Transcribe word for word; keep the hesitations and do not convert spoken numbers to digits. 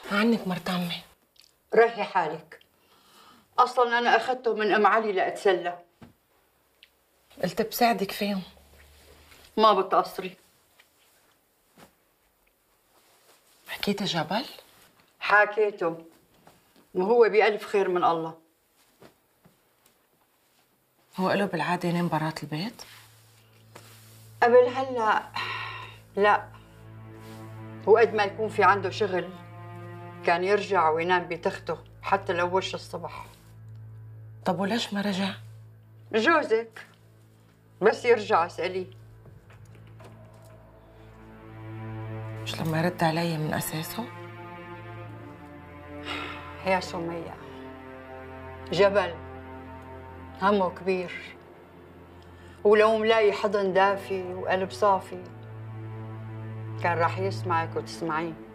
عنك مرت عمي. ريحي حالك، اصلا انا اخذته من ام علي لاتسلى. قلت بساعدك فيهم. ما بتقصري. حكيتي جبل؟ حكيته وهو بألف خير من الله. هو له بالعاده ينام برات البيت؟ قبل هلا لا، وقد ما يكون في عنده شغل كان يرجع وينام بتخته حتى لو وش الصبح. طب وليش ما رجع؟ جوزك بس يرجع اسأليه. مش لما يرد علي من اساسه؟ يا سمية، جبل همه كبير، ولو ملاقي حضن دافي وقلب صافي كان راح يسمعك وتسمعيه.